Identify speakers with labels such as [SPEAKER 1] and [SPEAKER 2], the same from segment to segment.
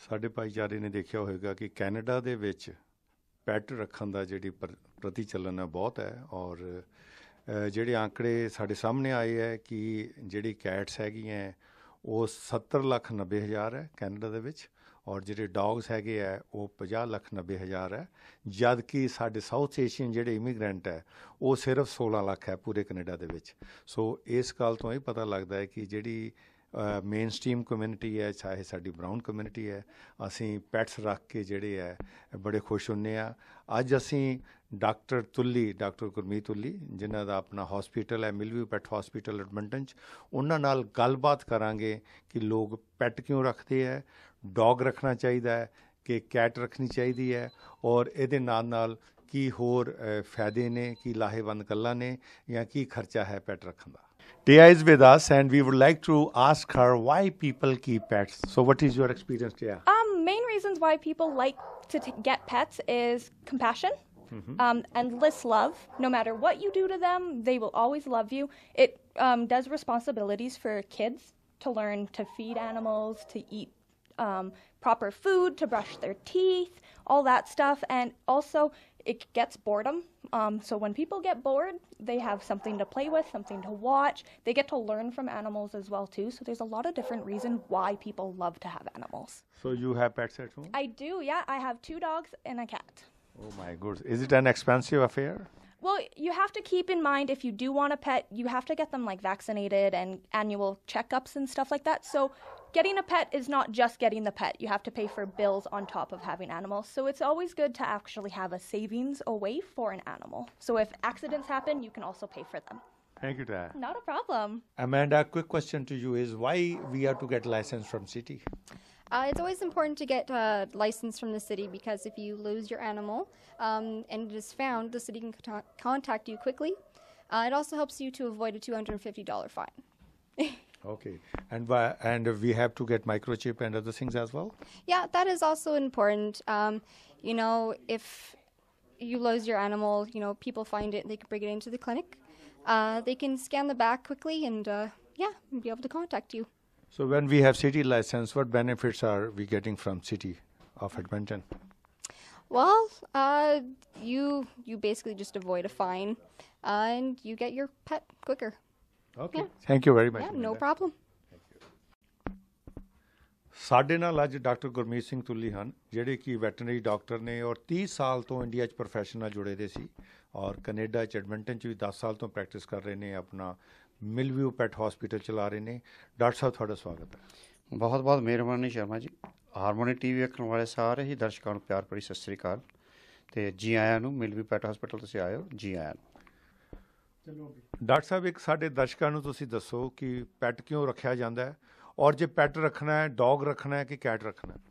[SPEAKER 1] ਸਾਡੇ ਭਾਈਚਾਰੇ ਨੇ ਦੇਖਿਆ ਹੋਵੇਗਾ ਕਿ ਕੈਨੇਡਾ ਦੇ ਵਿੱਚ ਪੈਟ ਰੱਖਣ ਦਾ ਜਿਹੜੀ ਪ੍ਰਤੀ ਚੱਲਣ ਹੈ ਬਹੁਤ ਹੈ ਔਰ ਜਿਹੜੇ ਆંકੜੇ ਸਾਡੇ ਸਾਹਮਣੇ ਆਏ ਹੈ ਕਿ ਜਿਹੜੀ ਕੈਟਸ ਹੈਗੀਆਂ ਉਹ 70,90,000 ਹੈ ਕੈਨੇਡਾ ਦੇ ਵਿੱਚ ਔਰ ਜਿਹੜੇ ਡੌਗਸ ਹੈਗੇ ਹੈ ਉਹ 50,90,000 ਹੈ ਜਦ ਕਿ ਸਾਡੇ ਸਾਊਥ ਏਸ਼ੀਅਨ ਜਿਹੜੇ ਇਮੀਗਰੈਂਟ ਹੈ ਉਹ ਸਿਰਫ 16 ਲੱਖ ਹੈ ਪੂਰੇ ਕੈਨੇਡਾ ਦੇ ਵਿੱਚ। ਸੋ ਇਸ ਗੱਲ ਤੋਂ ਇਹ ਪਤਾ ਲੱਗਦਾ ਹੈ ਕਿ ਜਿਹੜੀ ਮੇਨ ਸਟ੍ਰੀਮ ਕਮਿਊਨਿਟੀ ਹੈ ਚਾਹੇ ਸਾਡੀ ਬਰਾਊਨ ਕਮਿਊਨਿਟੀ ਹੈ ਅਸੀਂ ਪੈਟਸ ਰੱਖ ਕੇ ਜਿਹੜੇ ਹੈ ਬੜੇ ਖੁਸ਼ ਹੁੰਦੇ ਹਾਂ। ਅੱਜ ਅਸੀਂ ਡਾਕਟਰ ਗੁਰਮੀਤ ਤੁਲੀ ਜਿਨ੍ਹਾਂ ਦਾ ਆਪਣਾ ਹੌਸਪੀਟਲ ਹੈ ਮਿਲਵਿਊ ਪੈਟ ਹੌਸਪੀਟਲ ਐਡਮੰਟਨ 'ਚ ਉਹਨਾਂ ਨਾਲ ਗੱਲਬਾਤ ਕਰਾਂਗੇ ਕਿ ਲੋਕ ਪੈਟ ਕਿਉਂ ਰੱਖਦੇ ਹੈ, ਡੌਗ ਰੱਖਣਾ ਚਾਹੀਦਾ ਹੈ ਕਿ ਕੈਟ ਰੱਖਣੀ ਚਾਹੀਦੀ ਹੈ ਔਰ ਇਹਦੇ ਨਾਲ ਕੀ ਹੋਰ ਫਾਇਦੇ ਨੇ ਕੀ ਲਾਹੇਵੰਦ ਗੱਲਾਂ ਨੇ ਜਾਂ ਕੀ ਖਰਚਾ ਹੈ ਪੈਟ ਰੱਖਣ ਦਾ। Tia is with us and we would like to ask her why people keep pets. So what is your experience, Tia?
[SPEAKER 2] Main reasons why people like to get pets is compassion, endless love. No matter what you do to them, they will always love you. It does responsibilities for kids to learn to feed animals, to eat proper food, to brush their teeth, all that stuff. And also it gets boredom. So when people get bored, they have something to play with, something to watch. They get to learn from animals as well too. So there's a lot of different reasons why people love to have animals.
[SPEAKER 1] So you have pets at home?
[SPEAKER 2] I do, yeah. I have 2 dogs and a cat.
[SPEAKER 1] Oh my goodness. Is it an expensive affair?
[SPEAKER 2] Well, you have to keep in mind if you do want a pet, you have to get them like vaccinated and annual checkups and stuff like that. So getting a pet is not just getting the pet. You have to pay for bills on top of having animals. So it's always good to actually have a savings away for an animal. So if accidents happen, you can also pay for them.
[SPEAKER 1] Thank you, Taya.
[SPEAKER 2] Not a problem.
[SPEAKER 1] Amanda, a quick question to you is why we have to get license from city?
[SPEAKER 3] It's always important to get a license from the city because if you lose your animal and it is found, the city can contact you quickly. It also helps you to avoid a $250 fine.
[SPEAKER 1] Okay. And we have to get microchip and other things as well?
[SPEAKER 3] Yeah, that is also important. If you lose your animal, people find it, they can bring it into the clinic. They can scan the back quickly and, be able to contact you.
[SPEAKER 1] So when we have city license, what benefits are we getting from city of Edmonton?
[SPEAKER 3] Well, you basically just avoid a fine and you get your pet quicker.
[SPEAKER 1] Okay.
[SPEAKER 3] Yeah.
[SPEAKER 1] Thank you very much.
[SPEAKER 3] Yeah, no problem.
[SPEAKER 1] ਸਾਡੇ ਨਾਲ ਅੱਜ doctor Gurmeet Singh ਤੁਲੀ ਹਨ ਜਿਹੜੇ ਕਿ veterinary doctor ਨੇ ਔਰ 30 ਸਾਲ ਤੋਂ ਇੰਡੀਆ 'ਚ ਪ੍ਰੋਫੈਸ਼ਨ ਨਾਲ ਜੁੜੇ ਦੇ ਸੀ ਔਰ ਕੈਨੇਡਾ 'ਚ ਐਡਮੰਟਨ 'ਚ ਵੀ 10 ਸਾਲ ਤੋਂ ਪ੍ਰੈਕਟਿਸ ਕਰ ਰਹੇ ਨੇ ਆਪਣਾ ਮਿਲਵਿਊ ਪੈਟ ਹੌਸਪੀਟਲ ਚਲਾ ਰਹੇ ਨੇ। ਡਾਕਟਰ ਸਾਹਿਬ ਤੁਹਾਡਾ ਸਵਾਗਤ ਹੈ।
[SPEAKER 4] ਬਹੁਤ ਬਹੁਤ ਮਿਹਰਬਾਨੀ ਸ਼ਰਮਾ ਜੀ। ਹਾਰਮੋਨੀ TV ਵੇਖਣ ਵਾਲੇ ਸਾਰੇ ਹੀ ਦਰਸ਼ਕਾਂ ਨੂੰ ਪਿਆਰ ਭਰੀ ਸਤਿ ਸ਼੍ਰੀ ਅਕਾਲ ਅਤੇ ਜੀ ਆਇਆਂ ਨੂੰ ਮਿਲਵਿਊ ਪੈਟ ਹੌਸਪੀਟਲ ਤੁਸੀਂ ਆਇਓ, ਜੀ ਆਇਆਂ ਨੂੰ।
[SPEAKER 1] ਡਾਕਟਰ ਸਾਹਿਬ ਇੱਕ ਸਾਡੇ ਦਰਸ਼ਕਾਂ ਨੂੰ ਤੁਸੀਂ ਦੱਸੋ ਕਿ ਪੈਟ ਕਿਉਂ ਰੱਖਿਆ ਜਾਂਦਾ ਹੈ ਔਰ ਜੇ ਪੈਟ ਰੱਖਣਾ ਹੈ ਡੌਗ ਰੱਖਣਾ ਹੈ ਕਿ ਕੈਟ ਰੱਖਣਾ ਹੈ?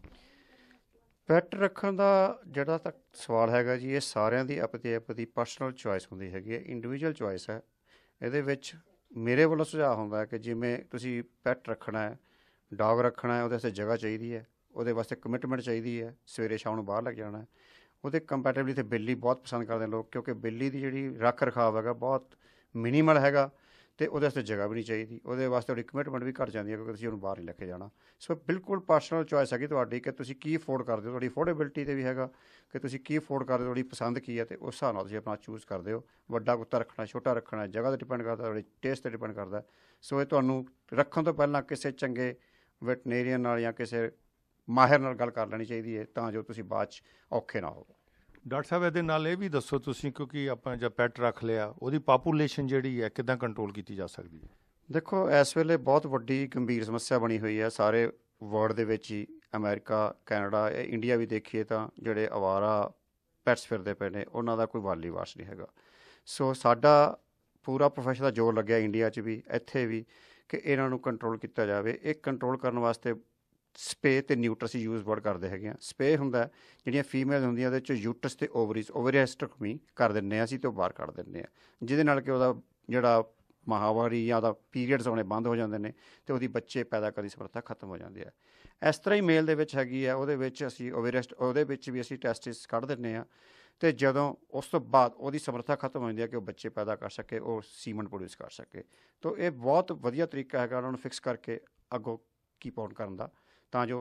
[SPEAKER 4] ਪੈਟ ਰੱਖਣ ਦਾ ਜਿਹੜਾ ਤੱਕ ਸਵਾਲ ਹੈਗਾ ਜੀ ਇਹ ਸਾਰਿਆਂ ਦੀ ਆਪਣੀ ਪਰਸਨਲ ਚੋਇਸ ਹੁੰਦੀ ਹੈਗੀ ਹੈ, ਇੰਡੀਵਿਜੂਅਲ ਚੋਇਸ ਹੈ। ਇਹਦੇ ਵਿੱਚ ਮੇਰੇ ਵੱਲੋਂ ਸੁਝਾਅ ਹੁੰਦਾ ਹੈ ਕਿ ਜਿਵੇਂ ਤੁਸੀਂ ਪੈਟ ਰੱਖਣਾ ਹੈ, ਡੌਗ ਰੱਖਣਾ ਹੈ, ਉਹਦੇ ਵਾਸਤੇ ਜਗ੍ਹਾ ਚਾਹੀਦੀ ਹੈ, ਉਹਦੇ ਵਾਸਤੇ ਕਮਿਟਮੈਂਟ ਚਾਹੀਦੀ ਹੈ, ਸਵੇਰੇ ਸ਼ਾਮ ਨੂੰ ਬਾਹਰ ਲੱਗ ਜਾਣਾ ਹੈ। ਉਹਦੇ ਕੰਪੈਟੇਬਲੀ ਤੇ ਬਿੱਲੀ ਬਹੁਤ ਪਸੰਦ ਕਰਦੇ ਲੋਕ ਕਿਉਂਕਿ ਬਿੱਲੀ ਦੀ ਜਿਹੜੀ ਰੱਖ ਰਖਾਵ ਹੈਗਾ ਬਹੁਤ ਮਿਨੀਮਲ ਹੈਗਾ ਅਤੇ ਉਹਦੇ ਵਾਸਤੇ ਜਗ੍ਹਾ ਵੀ ਨਹੀਂ ਚਾਹੀਦੀ, ਉਹਦੇ ਵਾਸਤੇ ਤੁਹਾਡੀ ਕਮਿਟਮੈਂਟ ਵੀ ਘੱਟ ਜਾਂਦੀ ਹੈ ਕਿਉਂਕਿ ਤੁਸੀਂ ਉਹਨੂੰ ਬਾਹਰ ਨਹੀਂ ਲੈ ਕੇ ਜਾਣਾ। ਸੋ ਬਿਲਕੁਲ ਪਰਸਨਲ ਚੋਇਸ ਹੈਗੀ ਤੁਹਾਡੀ ਕਿ ਤੁਸੀਂ ਕੀ ਅਫੋਰਡ ਕਰਦੇ ਹੋ, ਤੁਹਾਡੀ ਅਫੋਰਡੇਬਿਲਿਟੀ 'ਤੇ ਵੀ ਹੈਗਾ ਕਿ ਤੁਸੀਂ ਕੀ ਅਫੋਰਡ ਕਰਦੇ ਹੋ, ਤੁਹਾਡੀ ਪਸੰਦ ਕੀ ਹੈ ਅਤੇ ਉਸ ਹਿਸਾਬ ਨਾਲ ਤੁਸੀਂ ਆਪਣਾ ਚੂਜ਼ ਕਰਦੇ ਹੋ। ਵੱਡਾ ਕੁੱਤਾ ਰੱਖਣਾ, ਛੋਟਾ ਰੱਖਣਾ, ਜਗ੍ਹਾ 'ਤੇ ਡਿਪੈਂਡ ਕਰਦਾ, ਤੁਹਾਡੀ ਟੇਸਟ 'ਤੇ ਡਿਪੈਂਡ ਕਰਦਾ। ਸੋ ਇਹ ਤੁਹਾਨੂੰ ਰੱਖਣ ਤੋਂ ਪਹਿਲਾਂ ਕਿਸੇ ਚੰਗੇ ਵੈਟਨੇਰੀਅਨ ਨਾਲ ਜਾਂ ਕਿਸੇ ਮਾਹਿਰ ਨਾਲ ਗੱਲ ਕਰ ਲੈਣੀ ਚਾਹੀਦੀ ਹੈ ਤਾਂ ਜੋ ਤੁਸੀਂ ਬਾਅਦ 'ਚ ਔਖੇ ਨਾ ਹੋਵੋ।
[SPEAKER 1] ਡਾਕਟਰ ਸਾਹਿਬ ਇਹਦੇ ਨਾਲ ਇਹ ਵੀ ਦੱਸੋ ਤੁਸੀਂ ਕਿਉਂਕਿ ਆਪਾਂ ਜਦ ਪੈਟ ਰੱਖ ਲਿਆ ਉਹਦੀ ਪਾਪੂਲੇਸ਼ਨ ਜਿਹੜੀ ਹੈ ਕਿੱਦਾਂ ਕੰਟਰੋਲ ਕੀਤੀ ਜਾ ਸਕਦੀ ਹੈ?
[SPEAKER 4] ਦੇਖੋ ਇਸ ਵੇਲੇ ਬਹੁਤ ਵੱਡੀ ਗੰਭੀਰ ਸਮੱਸਿਆ ਬਣੀ ਹੋਈ ਹੈ ਸਾਰੇ ਵਰਲਡ ਦੇ ਵਿੱਚ ਹੀ, ਅਮਰੀਕਾ, ਕੈਨੇਡਾ, ਇੰਡੀਆ ਵੀ ਦੇਖੀਏ ਤਾਂ ਜਿਹੜੇ ਅਵਾਰਾ ਪੈਟਸ ਫਿਰਦੇ ਪਏ ਨੇ ਉਹਨਾਂ ਦਾ ਕੋਈ ਵਾਲੀ ਵਾਰਸ ਨਹੀਂ ਹੈਗਾ। ਸੋ ਸਾਡਾ ਪੂਰਾ ਪ੍ਰੋਫੈਸ਼ਨ ਦਾ ਜ਼ੋਰ ਲੱਗਿਆ ਇੰਡੀਆ 'ਚ ਵੀ ਇੱਥੇ ਵੀ ਕਿ ਇਹਨਾਂ ਨੂੰ ਕੰਟਰੋਲ ਕੀਤਾ ਜਾਵੇ। ਇਹ ਕੰਟਰੋਲ ਕਰਨ ਵਾਸਤੇ ਸਪੇ ਅਤੇ ਨਿਊਟਰ ਅਸੀਂ ਯੂਜ਼ ਵਰਡ ਕਰਦੇ ਹੈਗੇ ਹਾਂ। ਸਪੇ ਹੁੰਦਾ ਜਿਹੜੀਆਂ ਫੀਮੇਲ ਹੁੰਦੀਆਂ ਉਹਦੇ 'ਚ ਯੂਟਰਸ ਅਤੇ ਓਵਰੀਐਸਟੋਮੀ ਕਰ ਦਿੰਦੇ ਹਾਂ ਅਸੀਂ ਅਤੇ ਉਹ ਬਾਹਰ ਕੱਢ ਦਿੰਦੇ ਹਾਂ ਜਿਹਦੇ ਨਾਲ ਕਿ ਉਹਦਾ ਜਿਹੜਾ ਮਾਹਵਾਰੀ ਜਾਂ ਉਹਦਾ ਪੀਰੀਅਡਸ ਆਉਣੇ ਬੰਦ ਹੋ ਜਾਂਦੇ ਨੇ ਅਤੇ ਉਹਦੀ ਬੱਚੇ ਪੈਦਾ ਕਰਨ ਦੀ ਸਮਰੱਥਾ ਖਤਮ ਹੋ ਜਾਂਦੀ ਹੈ। ਇਸ ਤਰ੍ਹਾਂ ਹੀ ਮੇਲ ਦੇ ਵਿੱਚ ਹੈਗੀ ਹੈ, ਉਹਦੇ ਵਿੱਚ ਅਸੀਂ ਉਹਦੇ ਵਿੱਚ ਵੀ ਅਸੀਂ ਟੈਸਟਿਸ ਕੱਢ ਦਿੰਦੇ ਹਾਂ ਅਤੇ ਜਦੋਂ ਉਸ ਤੋਂ ਬਾਅਦ ਉਹਦੀ ਸਮਰੱਥਾ ਖਤਮ ਹੋ ਜਾਂਦੀ ਹੈ ਕਿ ਉਹ ਬੱਚੇ ਪੈਦਾ ਕਰ ਸਕੇ, ਉਹ ਸੀਮਨ ਪ੍ਰੋਡਿਊਸ ਕਰ ਸਕੇ। ਤਾਂ ਇਹ ਬਹੁਤ ਵਧੀਆ ਤਰੀਕਾ ਹੈਗਾ ਉਹਨਾਂ ਨੂੰ ਫਿਕਸ ਕਰਕੇ ਅੱਗੋਂ ਕੀਪ ਆਨ ਕਰਨ ਦਾ ਤਾਂ ਜੋ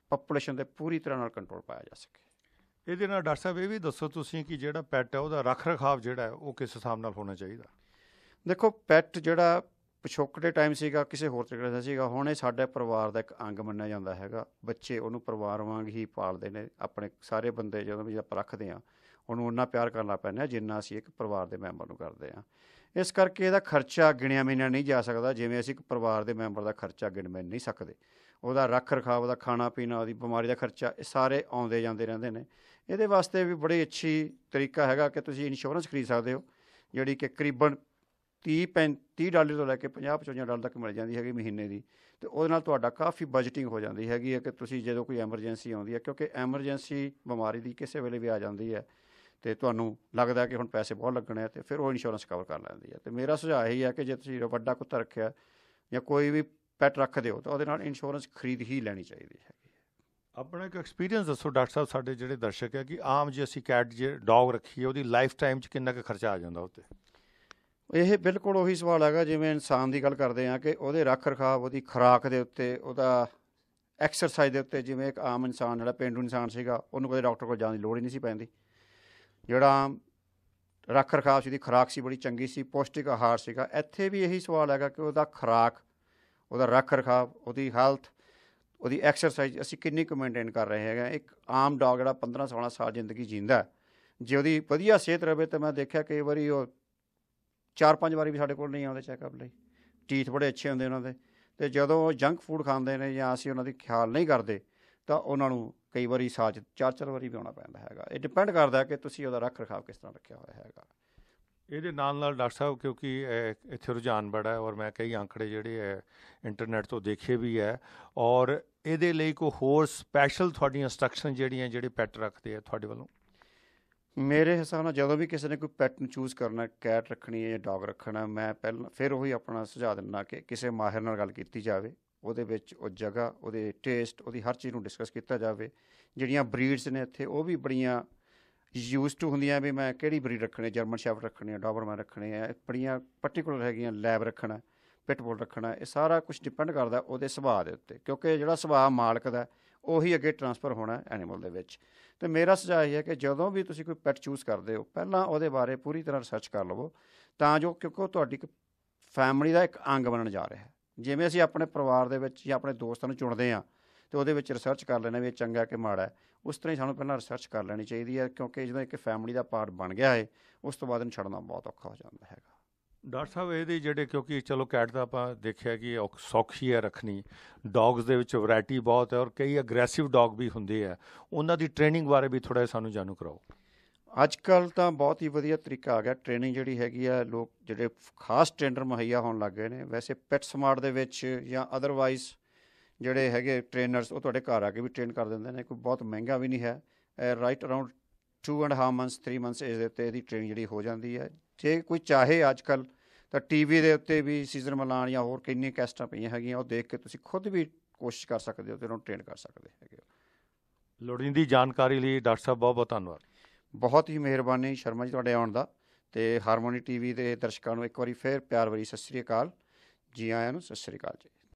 [SPEAKER 4] ਪਾਪੂਲੇਸ਼ਨ 'ਤੇ ਪੂਰੀ ਤਰ੍ਹਾਂ ਨਾਲ ਕੰਟਰੋਲ ਪਾਇਆ ਜਾ ਸਕੇ।
[SPEAKER 1] ਇਹਦੇ ਨਾਲ ਡਾਕਟਰ ਸਾਹਿਬ ਇਹ ਵੀ ਦੱਸੋ ਤੁਸੀਂ ਕਿ ਜਿਹੜਾ ਪੈਟ ਹੈ ਉਹਦਾ ਰੱਖ ਰਖਾਵ ਜਿਹੜਾ ਹੈ ਉਹ ਕਿਸ ਹਿਸਾਬ ਨਾਲ ਹੋਣਾ ਚਾਹੀਦਾ?
[SPEAKER 4] ਦੇਖੋ, ਪੈਟ ਜਿਹੜਾ ਪਿਛੋਕੜ ਦੇ ਟਾਈਮ ਸੀਗਾ ਕਿਸੇ ਹੋਰ ਤਰੀਕੇ ਦਾ ਸੀਗਾ, ਹੁਣ ਇਹ ਸਾਡੇ ਪਰਿਵਾਰ ਦਾ ਇੱਕ ਅੰਗ ਮੰਨਿਆ ਜਾਂਦਾ ਹੈਗਾ। ਬੱਚੇ ਉਹਨੂੰ ਪਰਿਵਾਰ ਵਾਂਗ ਹੀ ਪਾਲਦੇ ਨੇ। ਆਪਣੇ ਸਾਰੇ ਬੰਦੇ ਜਦੋਂ ਵੀ ਆਪਾਂ ਰੱਖਦੇ ਹਾਂ ਉਹਨੂੰ ਓਨਾ ਪਿਆਰ ਕਰਨਾ ਪੈਂਦਾ ਜਿੰਨਾ ਅਸੀਂ ਇੱਕ ਪਰਿਵਾਰ ਦੇ ਮੈਂਬਰ ਨੂੰ ਕਰਦੇ ਹਾਂ। ਇਸ ਕਰਕੇ ਇਹਦਾ ਖਰਚਾ ਗਿਣਿਆ ਮਿਣਿਆ ਨਹੀਂ ਜਾ ਸਕਦਾ, ਜਿਵੇਂ ਅਸੀਂ ਇੱਕ ਪਰਿਵਾਰ ਦੇ ਮੈਂਬਰ ਦਾ ਖਰਚਾ ਗਿਣ ਮਿਣ ਨਹੀਂ ਸਕਦੇ। ਉਹਦਾ ਰੱਖ ਰਖਾਵ, ਉਹਦਾ ਖਾਣਾ ਪੀਣਾ, ਉਹਦੀ ਬਿਮਾਰੀ ਦਾ ਖਰਚਾ, ਇਹ ਸਾਰੇ ਆਉਂਦੇ ਜਾਂਦੇ ਰਹਿੰਦੇ ਨੇ। ਇਹਦੇ ਵਾਸਤੇ ਵੀ ਬੜੀ ਅੱਛੀ ਤਰੀਕਾ ਹੈਗਾ ਕਿ ਤੁਸੀਂ ਇੰਸ਼ੋਰੈਂਸ ਖਰੀਦ ਸਕਦੇ ਹੋ, ਜਿਹੜੀ ਕਿ ਤਕਰੀਬਨ $30 ਤੋਂ ਲੈ ਕੇ $50-55 ਤੱਕ ਮਿਲ ਜਾਂਦੀ ਹੈਗੀ ਮਹੀਨੇ ਦੀ। ਅਤੇ ਉਹਦੇ ਨਾਲ ਤੁਹਾਡਾ ਕਾਫੀ ਬਜਟਿੰਗ ਹੋ ਜਾਂਦੀ ਹੈਗੀ ਹੈ ਕਿ ਤੁਸੀਂ ਜਦੋਂ ਕੋਈ ਐਮਰਜੈਂਸੀ ਆਉਂਦੀ ਹੈ, ਕਿਉਂਕਿ ਐਮਰਜੈਂਸੀ ਬਿਮਾਰੀ ਦੀ ਕਿਸੇ ਵੇਲੇ ਵੀ ਆ ਜਾਂਦੀ ਹੈ ਅਤੇ ਤੁਹਾਨੂੰ ਲੱਗਦਾ ਕਿ ਹੁਣ ਪੈਸੇ ਬਹੁਤ ਲੱਗਣੇ ਆ, ਅਤੇ ਫਿਰ ਉਹ ਇੰਸ਼ੋਰੈਂਸ ਕਵਰ ਕਰ ਲੈਂਦੀ ਹੈ। ਅਤੇ ਮੇਰਾ ਸੁਝਾਅ ਇਹੀ ਹੈ ਕਿ ਜੇ ਤੁਸੀਂ ਵੱਡਾ ਕੁੱਤਾ ਰੱਖਿਆ ਜਾਂ ਕੋਈ ਵੀ ਪੈਟ ਰੱਖਦੇ ਹੋ ਤਾਂ ਉਹਦੇ ਨਾਲ ਇੰਸ਼ੋਰੈਂਸ ਖਰੀਦ ਹੀ ਲੈਣੀ ਚਾਹੀਦੀ ਹੈਗੀ।
[SPEAKER 1] ਆਪਣਾ ਇੱਕ ਐਕਸਪੀਰੀਅੰਸ ਦੱਸੋ ਡਾਕਟਰ ਸਾਹਿਬ, ਸਾਡੇ ਜਿਹੜੇ ਦਰਸ਼ਕ ਹੈ, ਕਿ ਆਮ ਜੇ ਅਸੀਂ ਕੈਟ ਜੇ ਡੌਗ ਰੱਖੀਏ ਉਹਦੀ ਲਾਈਫ ਟਾਈਮ 'ਚ ਕਿੰਨਾ ਕੁ ਖਰਚਾ ਆ ਜਾਂਦਾ ਉੱਤੇ?
[SPEAKER 4] ਇਹ ਬਿਲਕੁਲ ਉਹੀ ਸਵਾਲ ਹੈਗਾ ਜਿਵੇਂ ਇਨਸਾਨ ਦੀ ਗੱਲ ਕਰਦੇ ਹਾਂ ਕਿ ਉਹਦੇ ਰੱਖ ਰਖਾਵ, ਉਹਦੀ ਖੁਰਾਕ ਦੇ ਉੱਤੇ, ਉਹਦਾ ਐਕਸਰਸਾਈਜ਼ ਦੇ ਉੱਤੇ। ਜਿਵੇਂ ਇੱਕ ਆਮ ਇਨਸਾਨ ਜਿਹੜਾ ਪੇਂਡੂ ਇਨਸਾਨ ਸੀਗਾ ਉਹਨੂੰ ਕਦੇ ਡਾਕਟਰ ਕੋਲ ਜਾਣ ਦੀ ਲੋੜ ਹੀ ਨਹੀਂ ਸੀ ਪੈਂਦੀ। ਜਿਹੜਾ ਆਮ ਰੱਖ ਰਖਾਵ ਸੀ, ਉਹਦੀ ਖੁਰਾਕ ਸੀ ਬੜੀ ਚੰਗੀ ਸੀ, ਪੌਸ਼ਟਿਕ ਆਹਾਰ ਸੀਗਾ। ਇੱਥੇ ਵੀ ਇਹੀ ਸਵਾਲ ਹੈਗਾ ਕਿ ਉਹਦਾ ਖੁਰਾਕ, ਉਹਦਾ ਰੱਖ ਰਖਾਵ, ਉਹਦੀ ਹੈਲਥ, ਉਹਦੀ ਐਕਸਰਸਾਈਜ਼ ਅਸੀਂ ਕਿੰਨੀ ਕੁ ਮੇਨਟੇਨ ਕਰ ਰਹੇ ਹੈਗੇ। ਇੱਕ ਆਮ ਡੌਗ ਜਿਹੜਾ 15-16 ਸਾਲ ਜ਼ਿੰਦਗੀ ਜੀਂਦਾ, ਜੇ ਉਹਦੀ ਵਧੀਆ ਸਿਹਤ ਰਹੇ ਤਾਂ ਮੈਂ ਦੇਖਿਆ ਕਈ ਵਾਰੀ ਉਹ 4-5 ਵਾਰੀ ਵੀ ਸਾਡੇ ਕੋਲ ਨਹੀਂ ਆਉਂਦੇ ਚੈੱਕਅਪ ਲਈ। ਟੀਥ ਬੜੇ ਅੱਛੇ ਹੁੰਦੇ ਉਹਨਾਂ ਦੇ, ਅਤੇ ਜਦੋਂ ਉਹ ਜੰਕ ਫੂਡ ਖਾਂਦੇ ਨੇ ਜਾਂ ਅਸੀਂ ਉਹਨਾਂ ਦੀ ਖਿਆਲ ਨਹੀਂ ਕਰਦੇ ਤਾਂ ਉਹਨਾਂ ਨੂੰ ਕਈ ਵਾਰੀ ਸਾਲ 'ਚ 4-4 ਵਾਰੀ ਵੀ ਆਉਣਾ ਪੈਂਦਾ ਹੈਗਾ। ਇਹ ਡਿਪੈਂਡ ਕਰਦਾ ਕਿ ਤੁਸੀਂ ਉਹਦਾ ਰੱਖ ਰਖਾਵ ਕਿਸ ਤਰ੍ਹਾਂ ਰੱਖਿਆ ਹੋਇਆ ਹੈਗਾ।
[SPEAKER 1] ਇਹਦੇ ਨਾਲ ਡਾਕਟਰ ਸਾਹਿਬ, ਕਿਉਂਕਿ ਇੱਥੇ ਰੁਝਾਨ ਬੜਾ ਹੈ ਔਰ ਮੈਂ ਕਈ ਅੰਕੜੇ ਜਿਹੜੇ ਹੈ ਇੰਟਰਨੈਟ ਤੋਂ ਦੇਖੇ ਵੀ ਹੈ, ਔਰ ਇਹਦੇ ਲਈ ਕੋਈ ਹੋਰ ਸਪੈਸ਼ਲ ਤੁਹਾਡੀਆਂ ਇੰਸਟਰਕਸ਼ਨ ਜਿਹੜੀਆਂ ਜਿਹੜੇ ਪੈਟ ਰੱਖਦੇ ਆ ਤੁਹਾਡੇ ਵੱਲੋਂ?
[SPEAKER 4] ਮੇਰੇ ਹਿਸਾਬ ਨਾਲ ਜਦੋਂ ਵੀ ਕਿਸੇ ਨੇ ਕੋਈ ਪੈਟ ਨੂੰ ਚੂਜ਼ ਕਰਨਾ, ਕੈਟ ਰੱਖਣੀ ਹੈ ਜਾਂ ਡੌਗ ਰੱਖਣਾ, ਮੈਂ ਫਿਰ ਉਹੀ ਆਪਣਾ ਸੁਝਾਅ ਦਿੰਦਾ ਕਿ ਕਿਸੇ ਮਾਹਿਰ ਨਾਲ ਗੱਲ ਕੀਤੀ ਜਾਵੇ। ਉਹਦੇ ਵਿੱਚ ਉਹ ਜਗ੍ਹਾ, ਉਹਦੇ ਟੇਸਟ, ਉਹਦੀ ਹਰ ਚੀਜ਼ ਨੂੰ ਡਿਸਕਸ ਕੀਤਾ ਜਾਵੇ। ਜਿਹੜੀਆਂ ਬਰੀਡਸ ਨੇ ਇੱਥੇ ਉਹ ਵੀ ਬੜੀਆਂ ਯੂਜ਼ ਟੂ ਹੁੰਦੀਆਂ ਵੀ ਮੈਂ ਕਿਹੜੀ ਬਰੀਡ ਰੱਖਣੀ, ਜਰਮਨ ਸ਼ੈਫਰਡ ਰੱਖਣੀ ਹੈ, ਡੋਬਰਮੈਨ ਰੱਖਣੇ ਹੈ, ਬੜੀਆਂ ਪਰਟੀਕੂਲਰ ਹੈਗੀਆਂ। ਲੈਬ ਰੱਖਣਾ, ਪਿਟਬੁਲ ਰੱਖਣਾ, ਇਹ ਸਾਰਾ ਕੁਛ ਡਿਪੈਂਡ ਕਰਦਾ ਉਹਦੇ ਸੁਭਾਅ ਦੇ ਉੱਤੇ, ਕਿਉਂਕਿ ਜਿਹੜਾ ਸੁਭਾਅ ਮਾਲਕ ਦਾ ਉਹੀ ਅੱਗੇ ਟਰਾਂਸਫਰ ਹੋਣਾ ਐਨੀਮਲ ਦੇ ਵਿੱਚ। ਅਤੇ ਮੇਰਾ ਸੁਝਾਅ ਇਹ ਹੈ ਕਿ ਜਦੋਂ ਵੀ ਤੁਸੀਂ ਕੋਈ ਪੈਟ ਚੂਜ਼ ਕਰਦੇ ਹੋ ਪਹਿਲਾਂ ਉਹਦੇ ਬਾਰੇ ਪੂਰੀ ਤਰ੍ਹਾਂ ਰਿਸਰਚ ਕਰ ਲਵੋ, ਤਾਂ ਜੋ ਕਿਉਂਕਿ ਉਹ ਤੁਹਾਡੀ ਇੱਕ ਫੈਮਿਲੀ ਦਾ ਇੱਕ ਅੰਗ ਬਣਨ ਜਾ ਰਿਹਾ ਹੈ। ਜਿਵੇਂ ਅਸੀਂ ਆਪਣੇ ਪਰਿਵਾਰ ਦੇ ਵਿੱਚ ਜਾਂ ਆਪਣੇ ਦੋਸਤਾਂ ਨੂੰ ਚੁਣਦੇ ਹਾਂ ਅਤੇ ਉਹਦੇ ਵਿੱਚ ਰਿਸਰਚ ਕਰ ਲੈਣਾ ਵੀ ਇਹ ਚੰਗਾ ਕਿ ਮਾੜਾ ਹੈ, ਉਸ ਤਰ੍ਹਾਂ ਹੀ ਸਾਨੂੰ ਪਹਿਲਾਂ ਰਿਸਰਚ ਕਰ ਲੈਣੀ ਚਾਹੀਦੀ ਹੈ, ਕਿਉਂਕਿ ਜਦੋਂ ਇੱਕ ਫੈਮਿਲੀ ਦਾ ਪਾਰਟ ਬਣ ਗਿਆ ਹੈ ਉਸ ਤੋਂ ਬਾਅਦ ਇਹਨੂੰ ਛੱਡਣਾ ਬਹੁਤ ਔਖਾ ਹੋ ਜਾਂਦਾ ਹੈਗਾ।
[SPEAKER 1] ਡਾਕਟਰ ਸਾਹਿਬ, ਇਹਦੇ ਜਿਹੜੇ, ਕਿਉਂਕਿ ਚਲੋ ਕੈਟ ਦਾ ਆਪਾਂ ਦੇਖਿਆ ਕਿ ਸੌਖੀ ਹੈ ਰੱਖਣੀ, ਡੌਗਸ ਦੇ ਵਿੱਚ ਵੈਰਾਇਟੀ ਬਹੁਤ ਹੈ ਔਰ ਕਈ ਅਗਰੈਸਿਵ ਡੌਗ ਵੀ ਹੁੰਦੇ ਆ, ਉਹਨਾਂ ਦੀ ਟ੍ਰੇਨਿੰਗ ਬਾਰੇ ਵੀ ਥੋੜ੍ਹਾ ਜਿਹਾ ਸਾਨੂੰ ਜਾਣੂ ਕਰਾਓ।
[SPEAKER 4] ਅੱਜ ਕੱਲ੍ਹ ਤਾਂ ਬਹੁਤ ਹੀ ਵਧੀਆ ਤਰੀਕਾ ਆ ਗਿਆ ਟ੍ਰੇਨਿੰਗ ਜਿਹੜੀ ਹੈਗੀ ਆ। ਲੋਕ ਜਿਹੜੇ ਖਾਸ ਟ੍ਰੇਨਰ ਮੁਹੱਈਆ ਹੋਣ ਲੱਗ ਗਏ ਨੇ। ਵੈਸੇ ਪੈਟ ਸਮਾਰਟ ਦੇ ਵਿੱਚ ਜਾਂ ਅਦਰਵਾਈਜ਼ ਜਿਹੜੇ ਹੈਗੇ ਟ੍ਰੇਨਰਸ ਉਹ ਤੁਹਾਡੇ ਘਰ ਆ ਕੇ ਵੀ ਟ੍ਰੇਨ ਕਰ ਦਿੰਦੇ ਨੇ। ਕੋਈ ਬਹੁਤ ਮਹਿੰਗਾ ਵੀ ਨਹੀਂ ਹੈ। Right around 2.5 months 3 months age ਦੇ ਉੱਤੇ ਇਹਦੀ ਟ੍ਰੇਨਿੰਗ ਜਿਹੜੀ ਹੋ ਜਾਂਦੀ ਹੈ। ਜੇ ਕੋਈ ਚਾਹੇ ਅੱਜ ਕੱਲ੍ਹ ਤਾਂ TV ਦੇ ਉੱਤੇ ਵੀ ਸੀਜ਼ਨ ਮਿਲਾਨ ਜਾਂ ਹੋਰ ਕਿੰਨੀ ਕੈਸਟਾਂ ਪਈਆਂ ਹੈਗੀਆਂ, ਉਹ ਦੇਖ ਕੇ ਤੁਸੀਂ ਖੁਦ ਵੀ ਕੋਸ਼ਿਸ਼ ਕਰ ਸਕਦੇ ਹੋ ਅਤੇ ਉਹਨੂੰ ਟ੍ਰੇਨ ਕਰ ਸਕਦੇ ਹੈਗੇ ਹੋ।
[SPEAKER 1] ਲੋੜੀਂਦੀ ਜਾਣਕਾਰੀ ਲਈ ਡਾਕਟਰ ਸਾਹਿਬ ਬਹੁਤ ਬਹੁਤ ਧੰਨਵਾਦ।
[SPEAKER 4] ਬਹੁਤ ਹੀ ਮਿਹਰਬਾਨੀ ਸ਼ਰਮਾ ਜੀ ਤੁਹਾਡੇ ਆਉਣ ਦਾ, ਅਤੇ ਹਾਰਮੋਨੀ TV ਦੇ ਦਰਸ਼ਕਾਂ ਨੂੰ ਇੱਕ ਵਾਰੀ ਫਿਰ ਪਿਆਰ ਭਰੀ ਸਤਿ ਸ਼੍ਰੀ ਅਕਾਲ। ਜੀ ਆਇਆਂ ਨੂੰ, ਸਤਿ ਸ਼੍ਰੀ ਅਕਾਲ ਜੀ।